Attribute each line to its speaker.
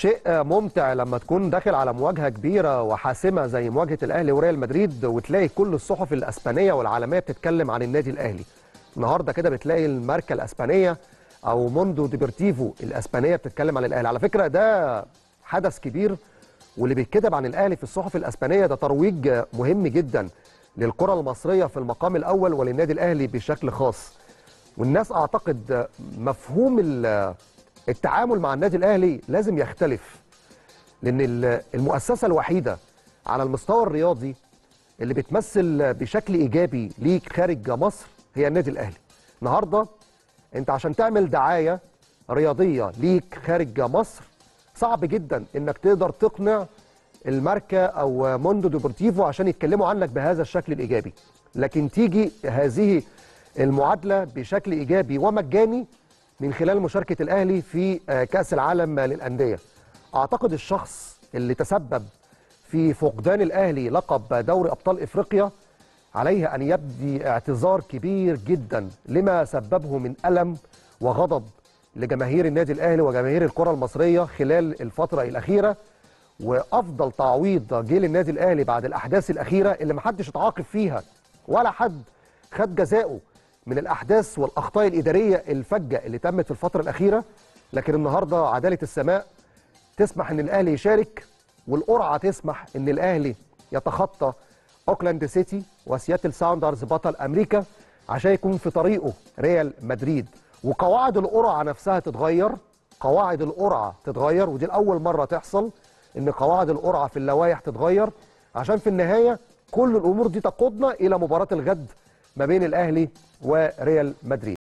Speaker 1: شيء ممتع لما تكون داخل على مواجهة كبيرة وحاسمة زي مواجهة الأهلي وريال مدريد، وتلاقي كل الصحف الأسبانية والعالمية بتتكلم عن النادي الأهلي. النهاردة كده بتلاقي الماركة الأسبانية أو موندو ديبورتيفو الأسبانية بتتكلم عن الأهلي. على فكرة ده حدث كبير، واللي بيتكتب عن الأهلي في الصحف الأسبانية ده ترويج مهم جدا للكرة المصرية في المقام الأول وللنادي الأهلي بشكل خاص. والناس أعتقد مفهوم التعامل مع النادي الأهلي لازم يختلف، لأن المؤسسة الوحيدة على المستوى الرياضي اللي بتمثل بشكل إيجابي ليك خارج مصر هي النادي الأهلي. النهاردة أنت عشان تعمل دعاية رياضية ليك خارج مصر صعب جدا إنك تقدر تقنع الماركة أو موندو ديبورتيفو عشان يتكلموا عنك بهذا الشكل الإيجابي، لكن تيجي هذه المعادلة بشكل إيجابي ومجاني من خلال مشاركة الأهلي في كأس العالم للأندية. أعتقد الشخص اللي تسبب في فقدان الأهلي لقب دوري أبطال إفريقيا عليه أن يبدي اعتذار كبير جدا لما سببه من ألم وغضب لجماهير النادي الأهلي وجماهير الكرة المصرية خلال الفترة الأخيرة. وأفضل تعويض جه للنادي الأهلي بعد الأحداث الأخيرة اللي محدش اتعاقب فيها ولا حد خد جزاؤه من الأحداث والأخطاء الإدارية الفجة اللي تمت في الفترة الأخيرة. لكن النهاردة عدالة السماء تسمح أن الأهلي يشارك، والقرعة تسمح أن الأهلي يتخطى أوكلاند سيتي وسياتل ساوندرز بطل أمريكا عشان يكون في طريقه ريال مدريد. وقواعد القرعة نفسها تتغير، قواعد القرعة تتغير، ودي الأول مرة تحصل أن قواعد القرعة في اللوائح تتغير، عشان في النهاية كل الأمور دي تقودنا إلى مباراة الغد ما بين الأهلي وريال مدريد.